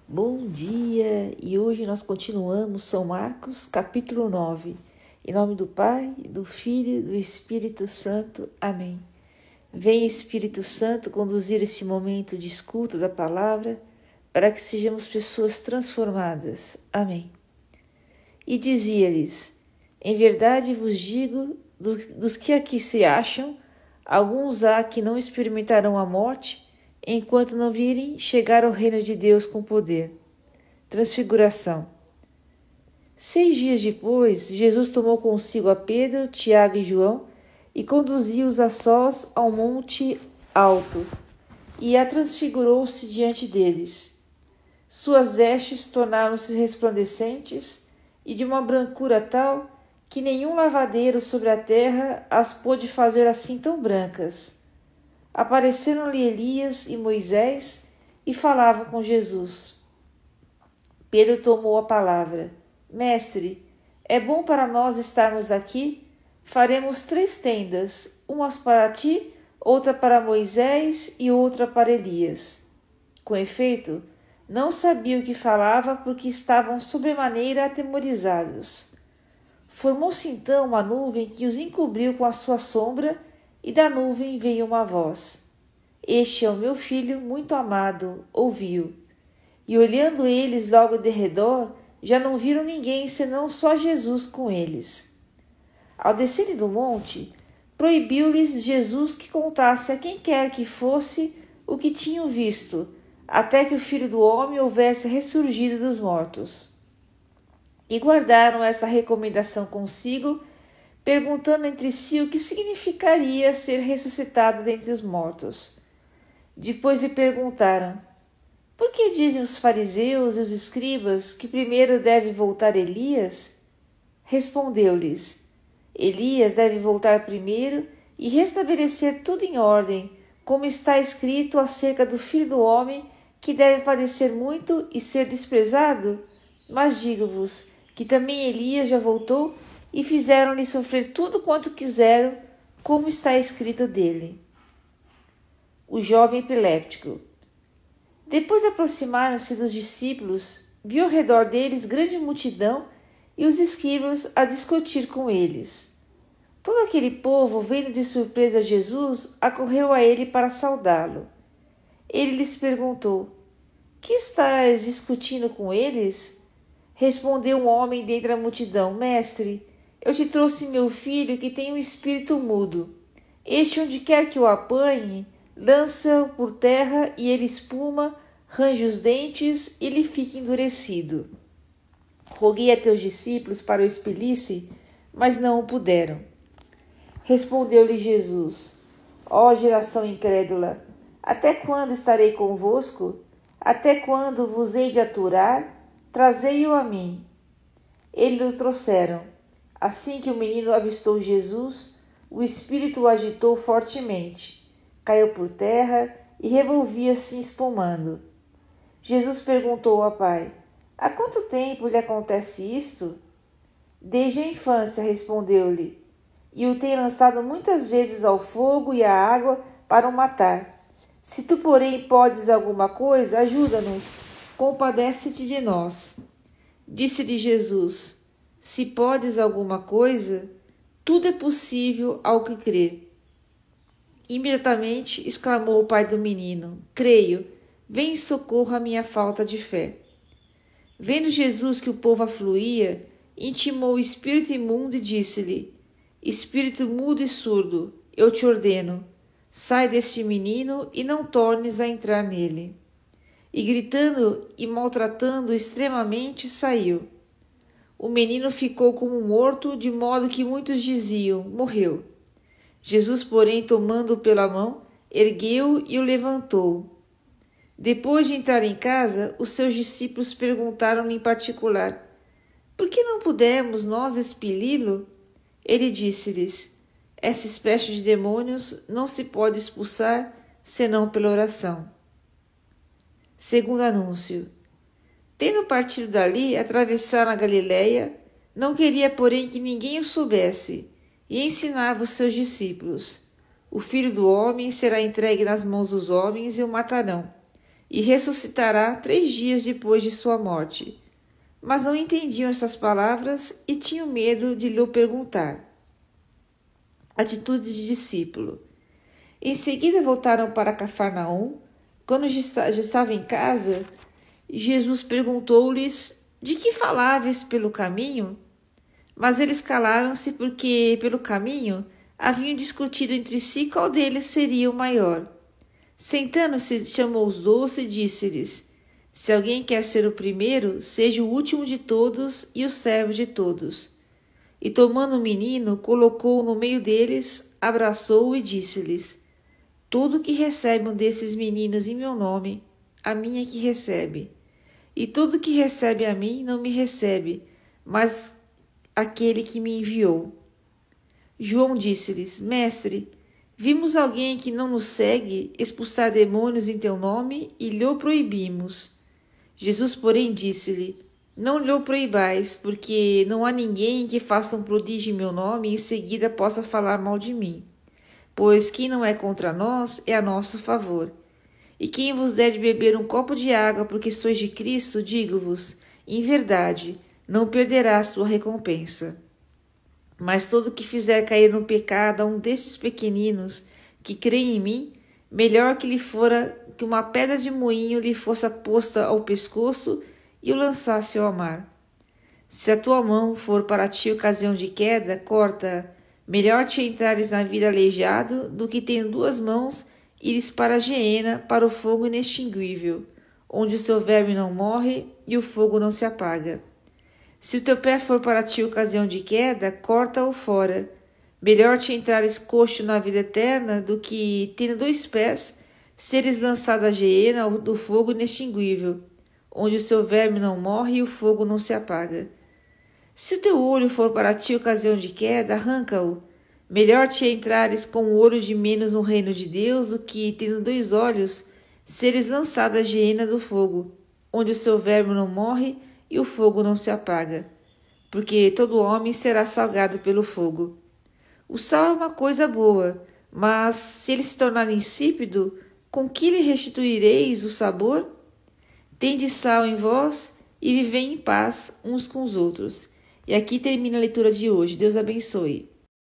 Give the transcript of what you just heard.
Bom dia! E hoje nós continuamos São Marcos, capítulo 9. Em nome do Pai, do Filho e do Espírito Santo. Amém. Vem, Espírito Santo, conduzir este momento de escuta da palavra para que sejamos pessoas transformadas. Amém. E dizia-lhes: Em verdade vos digo, dos que aqui se acham, alguns há que não experimentarão a morte, enquanto não virem chegar ao reino de Deus com poder. Transfiguração. 6 dias depois, Jesus tomou consigo a Pedro, Tiago e João e conduziu-os a sós ao monte alto, e transfigurou-se diante deles. Suas vestes tornaram-se resplandecentes e de uma brancura tal que nenhum lavadeiro sobre a terra as pôde fazer assim tão brancas. Apareceram-lhe Elias e Moisés e falavam com Jesus. Pedro tomou a palavra. Mestre, é bom para nós estarmos aqui? Faremos 3 tendas, umas para ti, outra para Moisés e outra para Elias. Com efeito, não sabia o que falava porque estavam sobremaneira atemorizados. Formou-se então uma nuvem que os encobriu com a sua sombra, e da nuvem veio uma voz. Este é o meu filho muito amado, ouvi-o. E olhando eles logo de redor, já não viram ninguém senão só Jesus com eles. Ao descerem do monte, proibiu-lhes Jesus que contasse a quem quer que fosse o que tinham visto, até que o Filho do Homem houvesse ressurgido dos mortos. E guardaram essa recomendação consigo, perguntando entre si o que significaria ser ressuscitado dentre os mortos. Depois lhe perguntaram: Por que dizem os fariseus e os escribas que primeiro deve voltar Elias? Respondeu-lhes: Elias deve voltar primeiro e restabelecer tudo em ordem, como está escrito acerca do Filho do Homem, que deve padecer muito e ser desprezado? Mas digo-vos que também Elias já voltou e fizeram-lhe sofrer tudo quanto quiseram, como está escrito dele. O jovem epiléptico. Depois aproximaram-se dos discípulos, viu ao redor deles grande multidão e os escribas a discutir com eles. Todo aquele povo, vendo de surpresa Jesus, acorreu a ele para saudá-lo. Ele lhes perguntou: Que estáis discutindo com eles? Respondeu um homem dentre a multidão: Mestre, eu te trouxe meu filho que tem um espírito mudo. Este, onde quer que o apanhe, lança-o por terra e ele espuma, range os dentes e lhe fica endurecido. Roguei a teus discípulos para o expelisse, mas não o puderam. Respondeu-lhe Jesus: Ó geração incrédula, até quando estarei convosco? Até quando vos hei de aturar? Trazei-o a mim. Eles o trouxeram. Assim que o menino avistou Jesus, o espírito o agitou fortemente. Caiu por terra e revolvia-se espumando. Jesus perguntou ao pai: Há quanto tempo lhe acontece isto? Desde a infância, respondeu-lhe, e o tem lançado muitas vezes ao fogo e à água para o matar. Se tu, porém, podes alguma coisa, ajuda-nos, compadece-te de nós. Disse-lhe Jesus: Se podes alguma coisa, tudo é possível ao que crê. Imediatamente exclamou o pai do menino: Creio, vem em socorro à minha falta de fé. Vendo Jesus que o povo afluía, intimou o espírito imundo e disse-lhe: Espírito mudo e surdo, eu te ordeno, sai deste menino e não tornes a entrar nele. E gritando e maltratando extremamente, saiu. O menino ficou como morto, de modo que muitos diziam: Morreu. Jesus, porém, tomando-o pela mão, ergueu-o e o levantou. Depois de entrar em casa, os seus discípulos perguntaram-lhe em particular: Por que não pudemos nós expeli-lo? Ele disse-lhes: Essa espécie de demônios não se pode expulsar senão pela oração. Segundo anúncio. Tendo partido dali, atravessaram a Galiléia, não queria, porém, que ninguém o soubesse, e ensinava os seus discípulos: O Filho do Homem será entregue nas mãos dos homens e o matarão, e ressuscitará 3 dias depois de sua morte. Mas não entendiam essas palavras e tinham medo de lhe perguntar. Atitude de discípulo. Em seguida voltaram para Cafarnaum. Quando já estava em casa, Jesus perguntou-lhes: de que faláveis pelo caminho? Mas eles calaram-se porque, pelo caminho, haviam discutido entre si qual deles seria o maior. Sentando-se, chamou os 12 e disse-lhes: se alguém quer ser o primeiro, seja o último de todos e o servo de todos. E tomando o menino, colocou-o no meio deles, abraçou-o e disse-lhes: todo que recebe um desses meninos em meu nome, a mim é que recebe. E todo que recebe a mim não me recebe, mas aquele que me enviou. João disse-lhes: mestre, vimos alguém que não nos segue expulsar demônios em teu nome e lhe o proibimos. Jesus, porém, disse-lhe: não lhe o proibais, porque não há ninguém que faça um prodígio em meu nome e em seguida possa falar mal de mim. Pois quem não é contra nós é a nosso favor. E quem vos der de beber um copo de água porque sois de Cristo, digo-vos, em verdade, não perderá a sua recompensa. Mas todo que fizer cair no pecado a um destes pequeninos que creem em mim, melhor que lhe fora que uma pedra de moinho lhe fosse posta ao pescoço e o lançasse ao mar. Se a tua mão for para ti ocasião de queda, corta-a. Melhor te entrares na vida aleijado do que tendo 2 mãos ires para a geena, para o fogo inextinguível, onde o seu verme não morre e o fogo não se apaga. Se o teu pé for para ti ocasião de queda, corta-o fora. Melhor te entrares coxo na vida eterna do que, tendo 2 pés, seres lançado à geena do fogo inextinguível, onde o seu verme não morre e o fogo não se apaga. Se o teu olho for para ti ocasião de queda, arranca-o. Melhor te entrares com o olho de menos no reino de Deus do que, tendo 2 olhos, seres lançado à geena do fogo, onde o seu verme não morre e o fogo não se apaga. Porque todo homem será salgado pelo fogo. O sal é uma coisa boa, mas se ele se tornar insípido, com que lhe restituireis o sabor? Tende sal em vós e vivei em paz uns com os outros. E aqui termina a leitura de hoje. Deus abençoe.